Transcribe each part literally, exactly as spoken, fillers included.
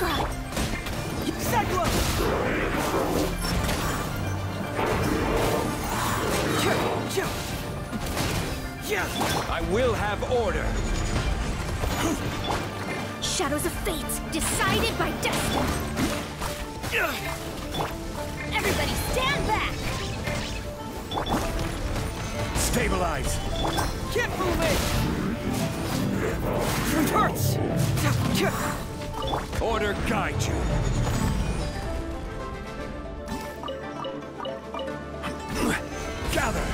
Cyclone! I will have order. Shadows of fate, decided by destiny. Everybody stand back! Stabilize. Keep moving! It hurts! Order guide you. Gather.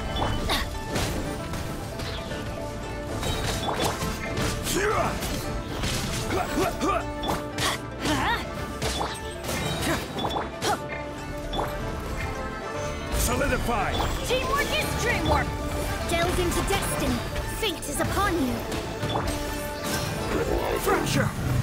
Solidify. Teamwork is dreamwork! Delve into destiny. Fate is upon you. Fracture!